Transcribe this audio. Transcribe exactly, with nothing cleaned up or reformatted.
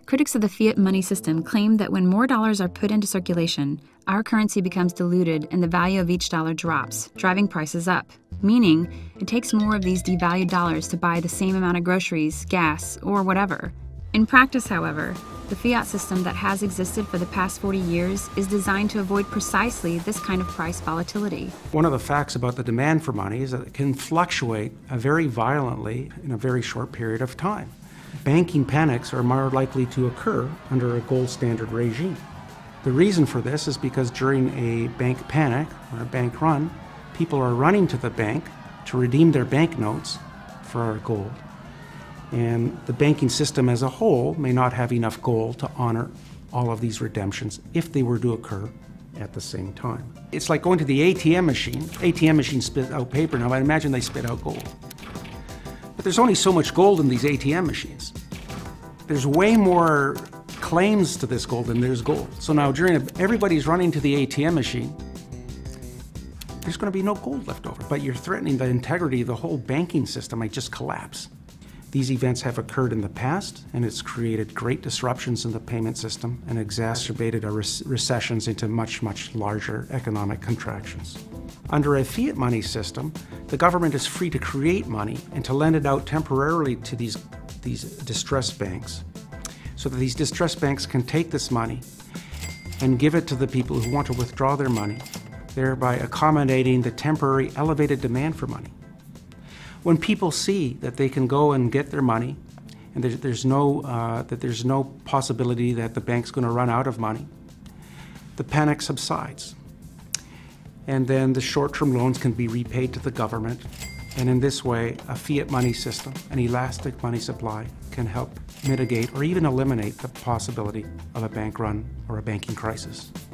Critics of the fiat money system claim that when more dollars are put into circulation, our currency becomes diluted and the value of each dollar drops, driving prices up, meaning it takes more of these devalued dollars to buy the same amount of groceries, gas, or whatever. In practice, however, the fiat system that has existed for the past forty years is designed to avoid precisely this kind of price volatility. One of the facts about the demand for money is that it can fluctuate very violently in a very short period of time. Banking panics are more likely to occur under a gold standard regime. The reason for this is because during a bank panic or a bank run, people are running to the bank to redeem their banknotes for gold. And the banking system as a whole may not have enough gold to honor all of these redemptions if they were to occur at the same time. It's like going to the A T M machine. A T M machines spit out paper now, I imagine they spit out gold. But there's only so much gold in these A T M machines. There's way more claims to this gold than there's gold. So now during a, everybody's running to the A T M machine, there's going to be no gold left over. But you're threatening the integrity of the whole banking system might just collapse. These events have occurred in the past, and it's created great disruptions in the payment system and exacerbated our recessions into much, much larger economic contractions. Under a fiat money system, the government is free to create money and to lend it out temporarily to these, these distressed banks, so that these distressed banks can take this money and give it to the people who want to withdraw their money, thereby accommodating the temporary elevated demand for money. When people see that they can go and get their money, and there's, there's no, uh, that there's no possibility that the bank's going to run out of money, the panic subsides. And then the short-term loans can be repaid to the government. And in this way, a fiat money system, an elastic money supply, can help mitigate or even eliminate the possibility of a bank run or a banking crisis.